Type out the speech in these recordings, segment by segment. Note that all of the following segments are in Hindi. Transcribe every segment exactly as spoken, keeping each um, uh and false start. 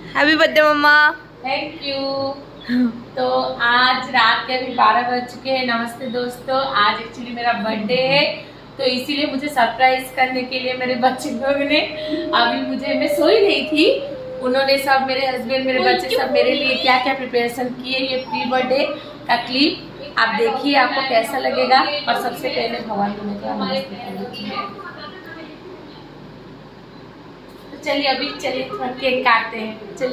हैप्पी बर्थडे मम्मा। Thank you. तो आज रात के अभी बारह बज चुके हैं। नमस्ते दोस्तों, आज एक्चुअली मेरा बर्थडे है, तो इसीलिए मुझे सरप्राइज करने के लिए मेरे बच्चे लोग ने अभी मुझे, मैं सोई नहीं थी, उन्होंने सब, मेरे हस्बैंड, मेरे बच्चे सब मेरे लिए क्या क्या प्रिपरेशन किए। ये प्री बर्थडे का क्लिप आप देखिए, आपको कैसा लगेगा। और सबसे पहले भगवान को मैं चलिए अभी चलिए थोड़ा केक काटते हैं। चलिए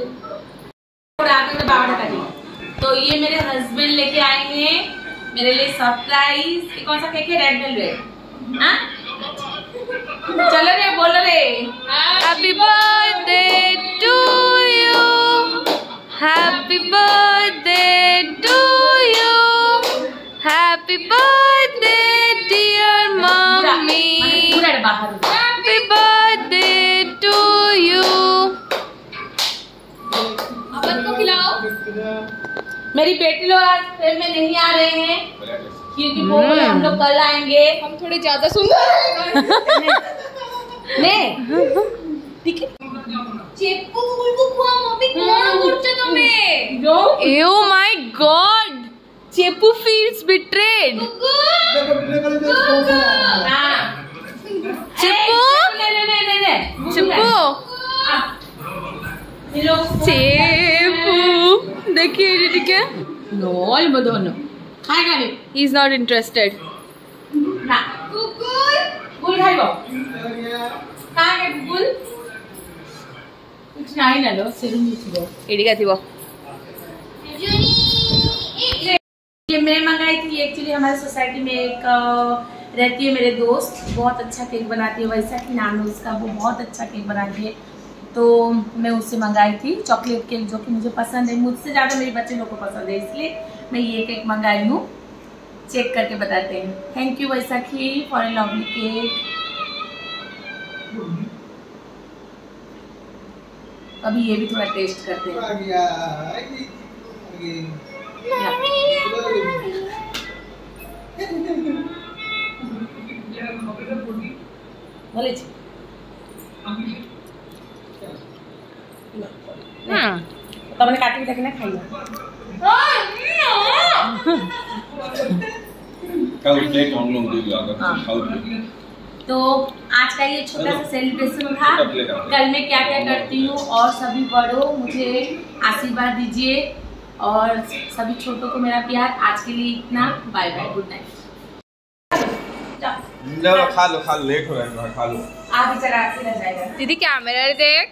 तो ये मेरे हस्बैंड लेके आए हैं मेरे लिए सरप्राइज। ये कौन सा केक है? Red velvet. हाँ चलो रे, बोलो रे। Happy birthday to you, happy birthday to you, happy birthday dear mummy, happy birthday to you. अपन को खिलाओ। मेरी बेटी लोग आज फिल्म में नहीं आ रहे हैं क्योंकि वो बोले हम लोग कल आएंगे, हम थोड़े ज्यादा सुंदर हैं। ठीक है। चेप्पू को खुआ मम्मी कौन बोलते तुम्हें? Oh my God, चेप्पू feels betrayed. चेप्पू, चेप्पू, चेप्पू, देखिए दीदी क्या? नो, ये मत होना। खाएगा नहीं। He is not interested. ना। कुकुल, कुकुल खाएगा। कहाँ है कुकुल? कुछ नहीं ना लो, सिर्फ नीचे लो। इडी क्या थी वो? ये मैं मंगाई थी। एक्चुअली हमारी सोसाइटी में एक रहती है मेरे दोस्त, बहुत अच्छा केक बनाती है, वैसा कि नाम है उसका, वो बहुत अच्छा केक बनाती है। तो मैं उससे मंगाई थी चॉकलेट केक, जो कि मुझे पसंद है, मुझसे ज़्यादा मेरे बच्चे लोग को पसंद है, इसलिए मैं ये केक मंगाई हूँ। चेक करके बताते हैं। Thank you Vaisakhi for a lovely cake. अभी ये भी थोड़ा टेस्ट करते हैं। बोले हाँ, तो मैंने काटी भी ना खाई। तो आज का ये छोटा सा सेलिब्रेशन था। कल मैं क्या क्या करती हूँ, और सभी बड़ों मुझे आशीर्वाद दीजिए, और सभी छोटों को मेरा प्यार। आज के लिए इतना, बाय बाय, गुड नाइट। खा लो, खा लो, लेट हो रहा है, खा लो। आगे चला के रह जाएगा। दीदी कैमरा देख।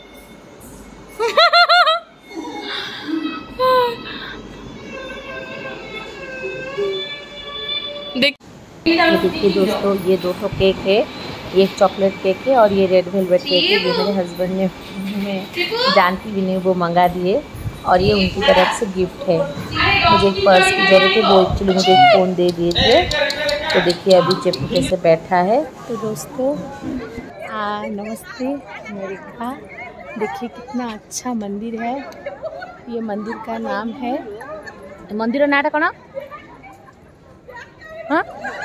देख देखिए दोस्तों, ये दो सौ केक है, ये एक चॉकलेट केक है और ये रेड वेलवेट केक है। ये मेरे हस्बैंड ने, मैं जानती भी नहीं, वो मंगा दिए, और ये उनकी तरफ से गिफ्ट है। मुझे एक पर्स की ज़रूरत है, वो एक्चुअली मुझे एक फ़ोन दे दिए थे। तो देखिए अभी चेप्पू कैसे बैठा है। तो दोस्तों आ, नमस्ते अमेरिका। देखिए कितना अच्छा मंदिर है। ये मंदिर का नाम है, मंदिर नाटा कौन? हाँ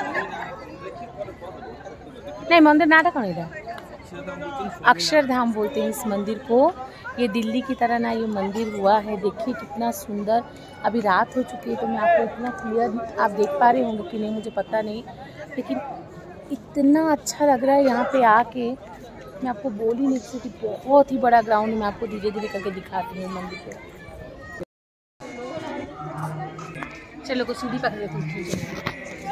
नहीं, मंदिर नाटा कौन है? अक्षरधाम बोलते हैं इस मंदिर को। ये दिल्ली की तरह ना ये मंदिर हुआ है। देखिए कितना सुंदर। अभी रात हो चुकी है तो मैं आपको इतना क्लियर आप देख पा रहे होंगे कि नहीं मुझे पता नहीं, लेकिन इतना अच्छा लग रहा है यहाँ पे आके, मैं आपको बोल ही नहीं सकती। बहुत ही बड़ा ग्राउंड है। मैं आपको धीरे धीरे करके दिखाती हूँ मंदिर पे। चलो को सीढ़ी पकड़ देती।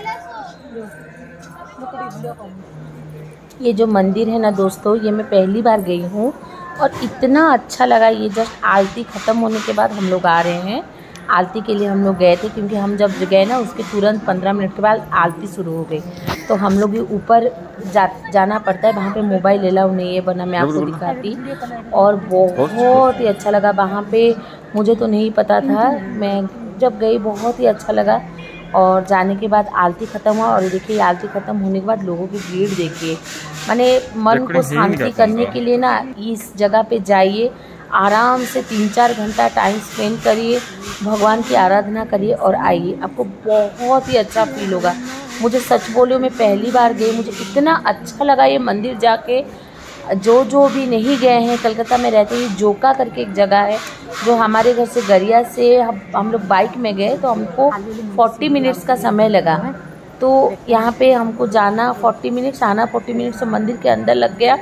ये जो मंदिर है ना दोस्तों, ये मैं पहली बार गई हूँ और इतना अच्छा लगा। ये जस्ट आरती ख़त्म होने के बाद हम लोग आ रहे हैं। आरती के लिए हम लोग गए थे, क्योंकि हम जब गए ना उसके तुरंत पंद्रह मिनट के बाद आरती शुरू हो गई। तो हम लोग ऊपर जा जाना पड़ता है, वहाँ पे मोबाइल अलाउ नहीं है, वरना मैं आपको दिखाती। और बहुत ही अच्छा लगा वहाँ पे। मुझे तो नहीं पता था, मैं जब गई बहुत ही अच्छा लगा। और जाने के बाद आरती ख़त्म हुआ, और देखिए आरती ख़त्म होने के बाद लोगों की भीड़ देखिए। माने मन को शांति करने के लिए ना इस जगह पे जाइए, आराम से तीन चार घंटा टाइम स्पेंड करिए, भगवान की आराधना करिए और आइए, आपको बहुत ही अच्छा फील होगा। मुझे सच बोलो, मैं पहली बार गई, मुझे इतना अच्छा लगा ये मंदिर जाके। जो जो भी नहीं गए हैं, कलकत्ता में रहते हैं, जोका करके एक जगह है जो हमारे घर से गरिया से हम हम लोग बाइक में गए तो हमको चालीस मिनट्स का समय लगा। तो यहाँ पे हमको जाना चालीस मिनट्स, आना चालीस मिनट्स, से मंदिर के अंदर लग गया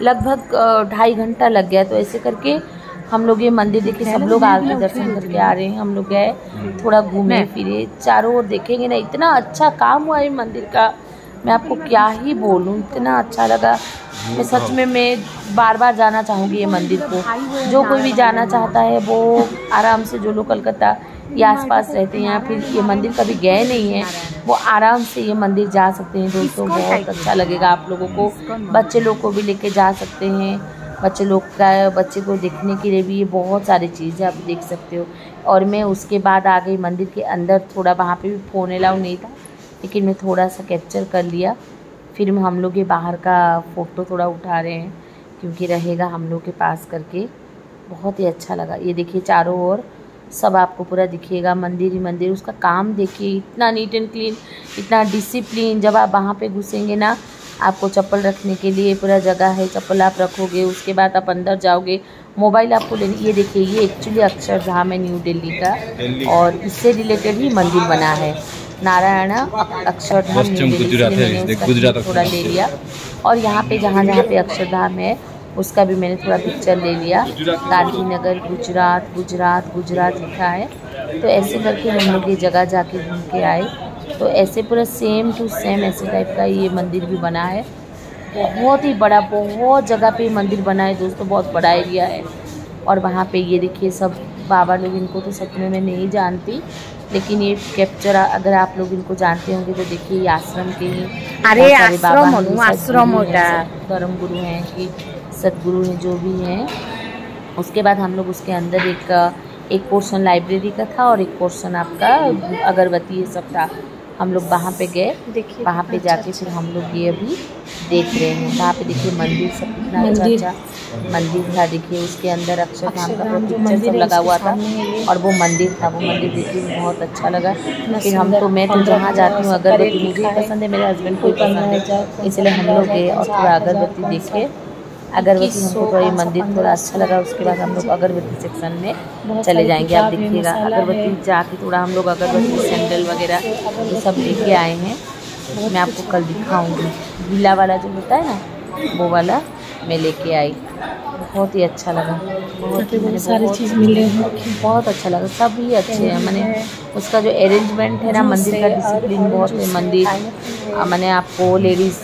लगभग ढाई घंटा लग गया। तो ऐसे करके हम लोग ये मंदिर देखे, सब लोग आके दर्शन करके आ रहे हैं। हम लोग गए, थोड़ा घूमे फिरे, चारों ओर देखेंगे ना, इतना अच्छा काम हुआ है मंदिर का, मैं आपको क्या ही बोलूँ, इतना अच्छा लगा। मैं सच में मैं बार बार जाना चाहूँगी ये मंदिर को। जो कोई भी जाना चाहता है वो आराम से, जो लोग कलकत्ता या आसपास रहते हैं या फिर ये मंदिर कभी गए नहीं हैं, वो आराम से ये मंदिर जा सकते हैं दोस्तों। बहुत अच्छा लगेगा आप लोगों को। बच्चे लोग को भी लेके जा सकते हैं, बच्चे लोग का बच्चे को देखने के लिए भी ये बहुत सारी चीज़ें आप देख सकते हो। और मैं उसके बाद आ गई मंदिर के अंदर, थोड़ा वहाँ पे भी फ़ोन अलाउ नहीं था लेकिन मैं थोड़ा सा कैप्चर कर लिया। फिर हम लोग ये बाहर का फ़ोटो थोड़ा उठा रहे हैं क्योंकि रहेगा हम लोग के पास करके। बहुत ही अच्छा लगा। ये देखिए चारों ओर सब आपको पूरा दिखिएगा, मंदिर ही मंदिर। उसका काम देखिए, इतना नीट एंड क्लीन, इतना डिसिप्लिन। जब आप वहाँ पे घुसेंगे ना, आपको चप्पल रखने के लिए पूरा जगह है, चप्पल आप रखोगे, उसके बाद आप अंदर जाओगे, मोबाइल आपको लेने। ये देखिए, ये एक्चुअली अक्षरधाम है न्यू दिल्ली का और इससे रिलेटेड ही मंदिर बना है, नारायणा अक्षरधाम न्यू दिल्ली। मैंने थोड़ा ले लिया और यहाँ पे जहाँ जहाँ पे अक्षरधाम है उसका भी मैंने थोड़ा पिक्चर ले लिया। गांधीनगर गुजरात, गुजरात गुजरात लिखा है। तो ऐसे करके हम लोग ये जगह जाके घूम के आए। तो ऐसे पूरा सेम टू सेम ऐसे टाइप का ये मंदिर भी बना है। बहुत ही बड़ा, बहुत जगह पे मंदिर बना है दोस्तों, बहुत बड़ा एरिया है। और वहाँ पे ये देखिए सब बाबा लोग, इनको तो सच में मैं नहीं जानती लेकिन ये कैप्चर अगर आप लोग इनको जानते होंगे तो देखिए ये आश्रम के ही अरे आश्रम आश्रम होता है, धर्म गुरु हैं कि सदगुरु हैं, जो भी हैं। उसके बाद हम लोग उसके अंदर एक एक पोर्शन लाइब्रेरी का था और एक पोर्शन आपका अगरबत्ती ये सब था। हम लोग वहाँ पे गए, वहाँ पे जाके फिर हम लोग ये अभी देख रहे हैं। वहाँ पे देखिए मंदिर सब कितना अच्छा अच्छा मंदिर था। देखिए उसके अंदर अक्षरधाम का पिक्चर सब लगा हुआ था और वो मंदिर था। वो मंदिर देखने में बहुत अच्छा लगा। फिर हम तो मैं तो जहाँ जाती हूँ अगरबत्ती मुझे पसंद है, मेरे हस्बैंड को पसंद है, इसलिए हम लोग गए और थोड़ा अगरबत्ती देखे। अगरबत्ती हमको थोड़ा ये मंदिर थोड़ा अच्छा लगा। उसके बाद हम लोग अगरबत्ती सेक्शन में चले जाएंगे। आप देखिएगा अगरबत्ती जाके थोड़ा हम लोग अगरबत्ती सैंडल वगैरह ये सब लेके आए हैं। मैं आपको कल दिखाऊंगी। गीला वाला जो होता है ना वो वाला मैं लेके आई। बहुत ही अच्छा लगा, बहुत ही सारी चीज़ मिले हैं, बहुत अच्छा लगा। सब ही अच्छे हैं। मैंने उसका जो अरेंजमेंट है ना मंदिर का, डिसिप्लिन बहुत है मंदिर। मैंने आपको लेडीज़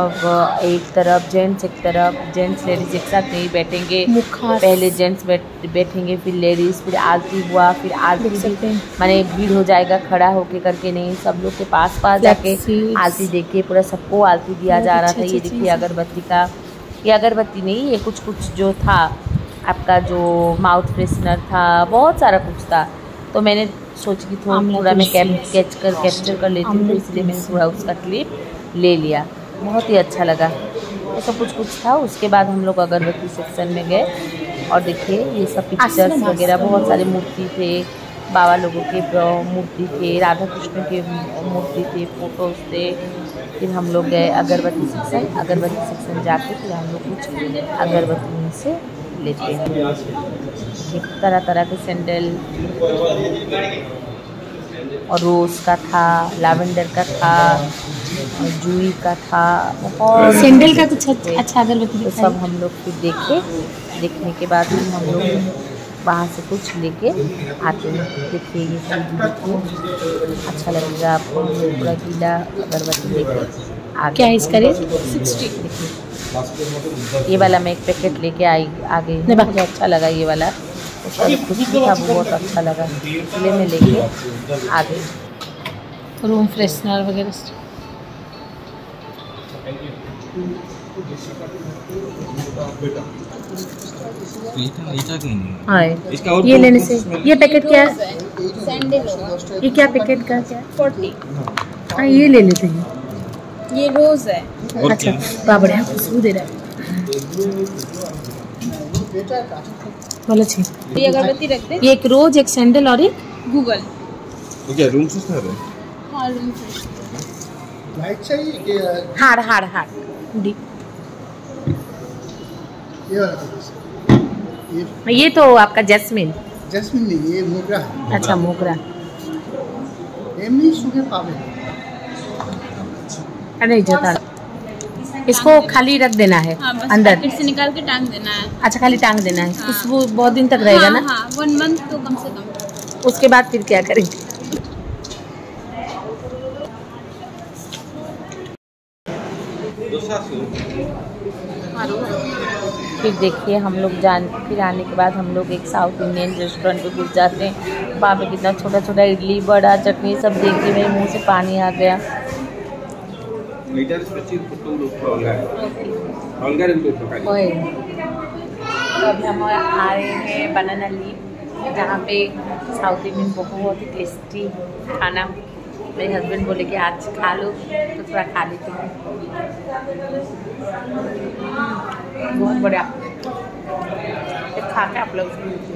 एक तरफ, जेंट्स एक तरफ, जेंट्स लेडीज़ एक साथ नहीं बैठेंगे, पहले जेंट्स बैठ बैठेंगे फिर लेडीज़, फिर आरती हुआ, फिर आरती मैंने भीड़ हो जाएगा खड़ा होके करके नहीं, सब लोग के पास पास जाके आरती देख के पूरा सबको आरती दिया जा रहा था। ये देखिए अगरबत्ती का, ये अगरबत्ती नहीं, ये कुछ कुछ जो था आपका जो माउथ फ्रेशनर था, बहुत सारा कुछ था। तो मैंने सोची कि थोड़ा थोड़ा मैं कैप कैच कर कैप्चर कर लेती हूँ, तो इसलिए मैंने थोड़ा उसका क्लिप ले लिया। बहुत ही अच्छा लगा। ऐसा कुछ कुछ था। उसके बाद हम लोग अगरबत्ती सेक्शन में गए और देखिए ये सब पिक्चर्स वगैरह, बहुत सारे मूर्ति थे, बाबा लोगों के मूर्ति थे, राधा कृष्ण के मूर्ति थे, फोटोज थे। फिर हम लोग गए अगरबत्ती सेक्शन। अगरबत्ती सेक्शन जाके फिर हम लोग कुछ अगरबत्ती से लेते हैं। तरह तरह के सैंडल और रोज़ का था, लावेंडर का था, जूही का था, बहुत सैंडल का कुछ अच्छा अगरबत्ती। तो सब हम लोग फिर देखे। देखने के बाद फिर हम लोग वहाँ से कुछ लेके आते हैं। देखिए ये सब देखिए, अच्छा लगेगा आपको। पूरा गीला अगरबत्ती लेके क्या इसका रेट? सिक्सटी। ये वाला मैं एक पैकेट लेके आई आ गई, मुझे अच्छा लगा ये वाला। उसका जो खुशबू था वो बहुत अच्छा लगा, इसलिए मैं लेके आ गई। रूम फ्रेशनर वगैरह। हाँ, ये लेने से ये पैकेट क्या है? ये क्या पैकेट का क्या? फोर्टी। हाँ ये ले लेते हैं। ये रोज है। अच्छा, बड़ा बढ़िया खुशबू दे रहा है। बोलो छी। ये अगरबत्ती रख दे। ये एक रोज, एक सैंडल और एक गूगल। ओके, रूम फ्रेशनर है। हाँ रूम फ्रेशनर। लाइट चाहिए कि हार हार हार डी ये वाला तो ये ये तो आपका जैस्मिन जैस्मिन नहीं, ये मोगरा है। अच्छा मोगरा एमनी सूखे पावे। अरे जाता इसको खाली रख देना है हाँ, बस अंदर पैकेट से निकाल के टांग देना है। अच्छा खाली टांग देना है। हाँ। खुशबू बहुत दिन तक रहेगा हाँ, ना। हाँ, वन मंथ तो कम से कम। उसके बाद फिर क्या करेंगे? फिर देखिए हम लोग जान फिर आने के बाद हम लोग एक साउथ इंडियन रेस्टोरेंट पे घुस जाते हैं। वहाँ पे कितना छोटा छोटा इडली बड़ा चटनी सब देख के मेरे मुंह से पानी आ गया। ओए तो अभी हम आ रहे हैं बनाना लीफ, जहाँ पे साउथ इंडियन बहुत ही टेस्टी खाना। मेरे हस्बैंड बोले कि आज खा लो तो थोड़ा खा लेती हूँ। बहुत बढ़िया, खा के आप लोग।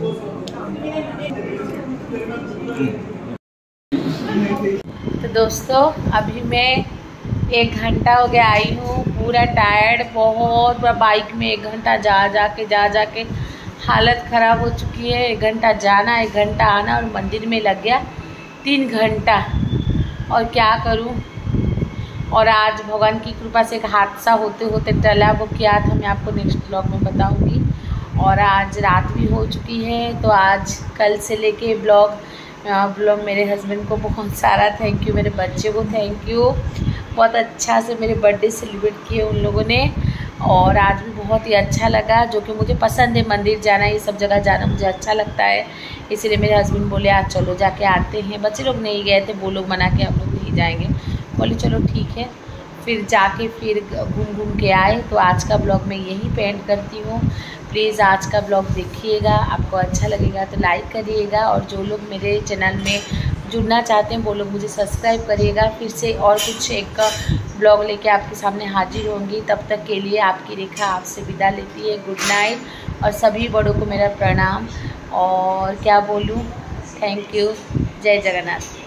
तो दोस्तों अभी मैं एक घंटा हो गया आई हूँ, पूरा टायर्ड बहुत। बाइक में एक घंटा जा जा के जा जा के हालत ख़राब हो चुकी है। एक घंटा जाना एक घंटा आना और मंदिर में लग गया तीन घंटा। और क्या करूँ। और आज भगवान की कृपा से एक हादसा होते होते टला। वो क्या था मैं आपको नेक्स्ट ब्लॉग में बताऊंगी। और आज रात भी हो चुकी है, तो आज कल से लेके ब्लॉग ब्लॉग मेरे हस्बैंड को बहुत सारा थैंक यू, मेरे बच्चे को थैंक यू। बहुत अच्छा से मेरे बर्थडे सेलिब्रेट किए उन लोगों ने। और आज भी बहुत ही अच्छा लगा, जो कि मुझे पसंद है मंदिर जाना, ये सब जगह जाना मुझे अच्छा लगता है। इसलिए मेरे हस्बैंड बोले आज चलो जाके आते हैं। बच्चे लोग नहीं गए थे, वो लोग मना के हम लोग नहीं जाएंगे। बोले चलो ठीक है। फिर जाके फिर घूम घूम के आए। तो आज का ब्लॉग मैं यहीं पे एंड करती हूँ। प्लीज़ आज का ब्लॉग देखिएगा, आपको अच्छा लगेगा तो लाइक करिएगा। और जो लोग मेरे चैनल में जुड़ना चाहते हैं वो लोग मुझे सब्सक्राइब करिएगा। फिर से और कुछ एक ब्लॉग लेके आपके सामने हाजिर होंगी। तब तक के लिए आपकी रेखा आपसे विदा लेती है। Good night. और सभी बड़ों को मेरा प्रणाम। और क्या बोलूँ, थैंक यू। जय जगन्नाथ।